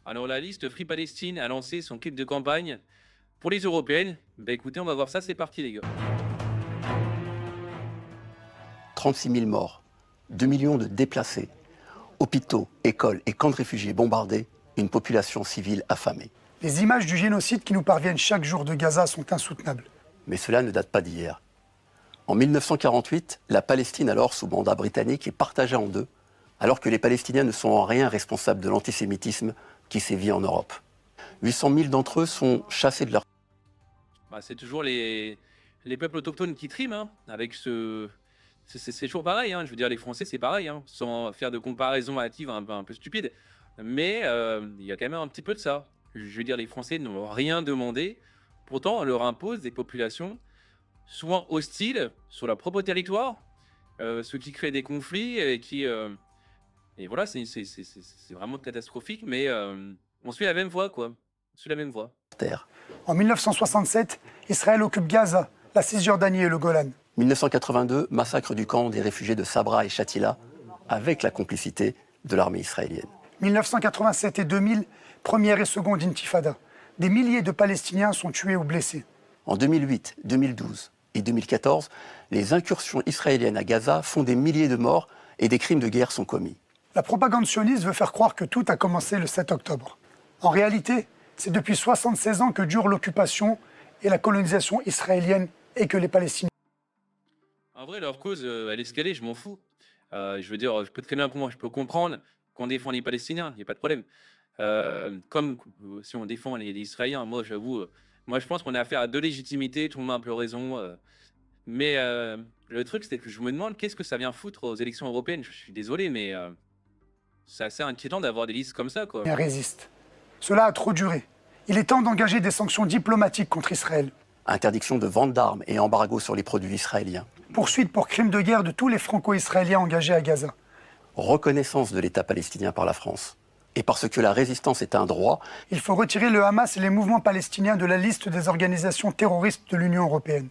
Alors la liste Free Palestine a lancé son kit de campagne pour les européennes. Bah écoutez, on va voir ça, c'est parti les gars. 36 000 morts, 2 millions de déplacés, hôpitaux, écoles et camps de réfugiés bombardés, une population civile affamée. Les images du génocide qui nous parviennent chaque jour de Gaza sont insoutenables. Mais cela ne date pas d'hier. En 1948, la Palestine, alors sous mandat britannique, est partagée en deux, alors que les Palestiniens ne sont en rien responsables de l'antisémitisme qui sévit en Europe. 800 000 d'entre eux sont chassés de leur... Bah, c'est toujours les peuples autochtones qui triment, hein, avec ce... C'est toujours pareil, hein. Je veux dire, les Français, c'est pareil, hein, sans faire de comparaison hâtive un peu stupide. Mais il y a quand même un petit peu de ça. Je veux dire, les Français n'ont rien demandé. Pourtant, on leur impose des populations souvent hostiles sur leur propre territoire, ce qui crée des conflits et qui... et voilà, c'est vraiment catastrophique, mais on suit la même voie, quoi. On suit la même voie. terre. En 1967, Israël occupe Gaza, la Cisjordanie et le Golan. 1982, massacre du camp des réfugiés de Sabra et Shatila, avec la complicité de l'armée israélienne. 1987 et 2000, première et seconde intifada. Des milliers de Palestiniens sont tués ou blessés. En 2008, 2012 et 2014, les incursions israéliennes à Gaza font des milliers de morts et des crimes de guerre sont commis. La propagande sioniste veut faire croire que tout a commencé le 7 octobre. En réalité, c'est depuis 76 ans que dure l'occupation et la colonisation israélienne et que les Palestiniens... En vrai, leur cause, elle est escalée, je m'en fous. Je veux dire, je peux très bien je peux comprendre qu'on défend les Palestiniens, il n'y a pas de problème. Comme si on défend les Israéliens, moi, j'avoue, moi, je pense qu'on a affaire à deux légitimités, tout le monde a un peu raison. Mais le truc, c'est que je me demande qu'est-ce que ça vient foutre aux élections européennes. Je suis désolé, mais c'est assez inquiétant d'avoir des listes comme ça, quoi. résistent. Cela a trop duré. Il est temps d'engager des sanctions diplomatiques contre Israël. Interdiction de vente d'armes et embargo sur les produits israéliens. Poursuite pour crimes de guerre de tous les franco-israéliens engagés à Gaza. Reconnaissance de l'État palestinien par la France. Et parce que la résistance est un droit, Il faut retirer le Hamas et les mouvements palestiniens de la liste des organisations terroristes de l'Union européenne.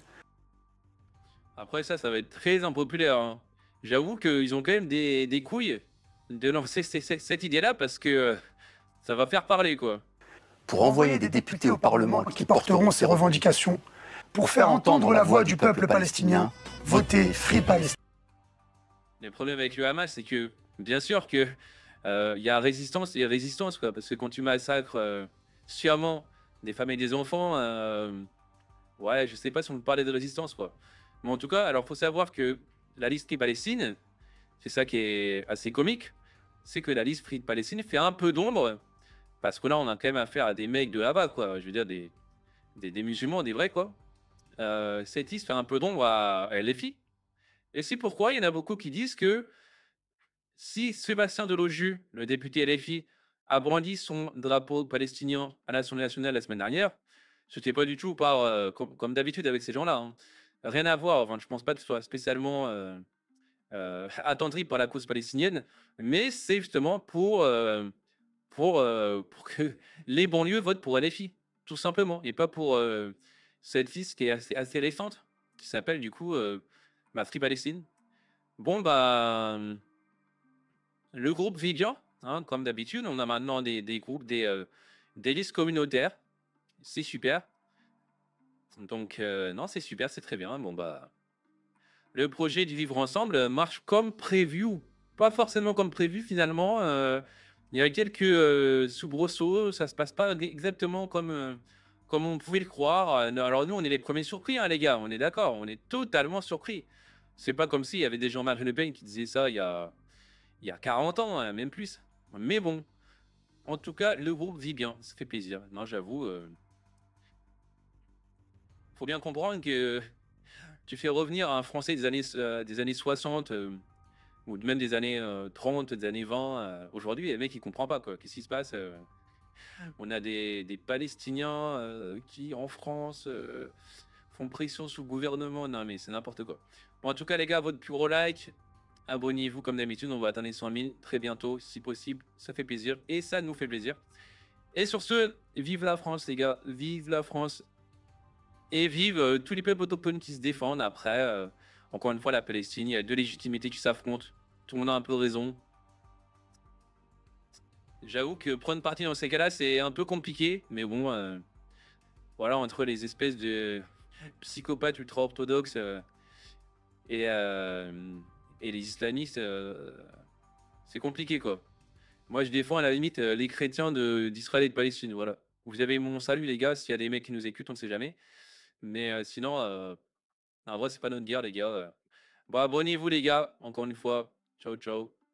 Après ça va être très impopulaire, hein. J'avoue qu'ils ont quand même des couilles de lancer cette idée-là parce que ça va faire parler, quoi. pour envoyer des députés au Parlement qui porteront ces revendications, Pour faire entendre la voix du peuple palestinien, votez Free Palestine. Le problème avec le Hamas, c'est que, bien sûr que il y a résistance et résistance, quoi. Parce que quand tu massacres sciemment des femmes et des enfants, ouais, je sais pas si on peut parler de résistance, quoi. Mais en tout cas, alors faut savoir que la liste Free Palestine, c'est ça qui est assez comique, c'est que la liste Free Palestine fait un peu d'ombre, parce que là, on a quand même affaire à des mecs de là-bas, quoi. Je veux dire, des musulmans, des vrais, quoi. Cette liste fait un peu d'ombre à LFI. Et c'est pourquoi il y en a beaucoup qui disent que si Sébastien Deloju, le député LFI, a brandi son drapeau palestinien à l'Assemblée nationale la semaine dernière, c'était pas du tout par, comme d'habitude avec ces gens-là, hein. Rien à voir, enfin, je pense pas que ce soit spécialement attendri par la cause palestinienne, mais c'est justement pour que les banlieues votent pour LFI, tout simplement, et pas pour cette liste qui est assez récente, qui s'appelle du coup Free Palestine. Bon, bah, le groupe vit bien, hein, comme d'habitude. On a maintenant des groupes, des listes communautaires. C'est super. Donc, non, c'est super, c'est très bien. Bon, bah, le projet du vivre ensemble marche comme prévu, ou pas forcément comme prévu finalement. Il y a quelques soubresauts, ça se passe pas exactement comme on pouvait le croire. Alors nous, on est les premiers surpris, hein, les gars, on est d'accord, on est totalement surpris. C'est pas comme s'il y avait des gens Marine Le Pen qui disaient ça il y a 40 ans, hein, même plus. Mais bon, en tout cas, le groupe vit bien, ça fait plaisir. Non, j'avoue, faut bien comprendre que tu fais revenir un Français des années 60 ou même des années 30, des années 20. Aujourd'hui, le mec, il comprend pas, quoi. Qu'est-ce qui se passe? On a des Palestiniens qui, en France, font pression sous le gouvernement. Non, mais c'est n'importe quoi. Bon, en tout cas, les gars, votre plus gros like. Abonnez-vous comme d'habitude, on va atteindre les 100 000 très bientôt, si possible. Ça fait plaisir et ça nous fait plaisir. Et sur ce, vive la France, les gars. Vive la France. Et vive tous les peuples autochtones qui se défendent. Après, encore une fois, la Palestine, il y a deux légitimités qui s'affrontent. Tout le monde a un peu raison. J'avoue que prendre parti dans ces cas-là, c'est un peu compliqué, mais bon, voilà, entre les espèces de psychopathes ultra-orthodoxes et, et les islamistes, c'est compliqué, quoi. Moi, je défends à la limite les chrétiens d'Israël et de Palestine, voilà. Vous avez mon salut, les gars, s'il y a des mecs qui nous écoutent, on ne sait jamais. Mais sinon, en vrai, c'est pas notre guerre, les gars. Bon, abonnez-vous, les gars, encore une fois. Ciao, ciao.